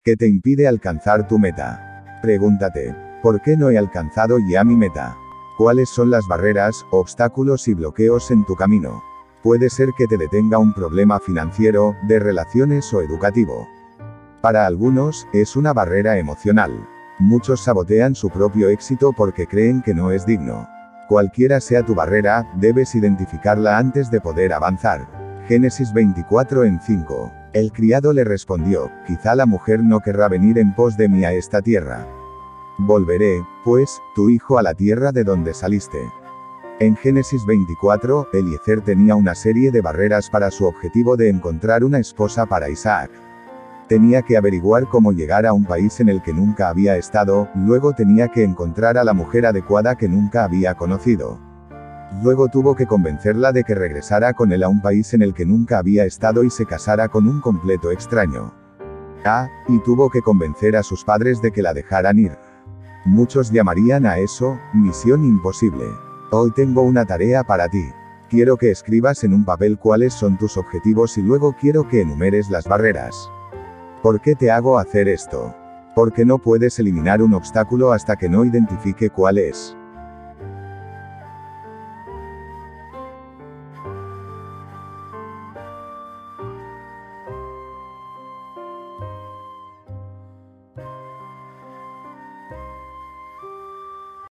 ¿Qué te impide alcanzar tu meta? Pregúntate, ¿por qué no he alcanzado ya mi meta? ¿Cuáles son las barreras, obstáculos y bloqueos en tu camino? Puede ser que te detenga un problema financiero, de relaciones o educativo. Para algunos, es una barrera emocional. Muchos sabotean su propio éxito porque creen que no es digno. Cualquiera sea tu barrera, debes identificarla antes de poder avanzar. Génesis 24:5. El criado le respondió, quizá la mujer no querrá venir en pos de mí a esta tierra. Volveré, pues, tu hijo a la tierra de donde saliste. En Génesis 24, Eliezer tenía una serie de barreras para su objetivo de encontrar una esposa para Isaac. Tenía que averiguar cómo llegar a un país en el que nunca había estado, luego tenía que encontrar a la mujer adecuada que nunca había conocido. Luego tuvo que convencerla de que regresara con él a un país en el que nunca había estado y se casara con un completo extraño. Y tuvo que convencer a sus padres de que la dejaran ir. Muchos llamarían a eso, misión imposible. Hoy tengo una tarea para ti. Quiero que escribas en un papel cuáles son tus objetivos y luego quiero que enumeres las barreras. ¿Por qué te hago hacer esto? Porque no puedes eliminar un obstáculo hasta que no identifique cuál es.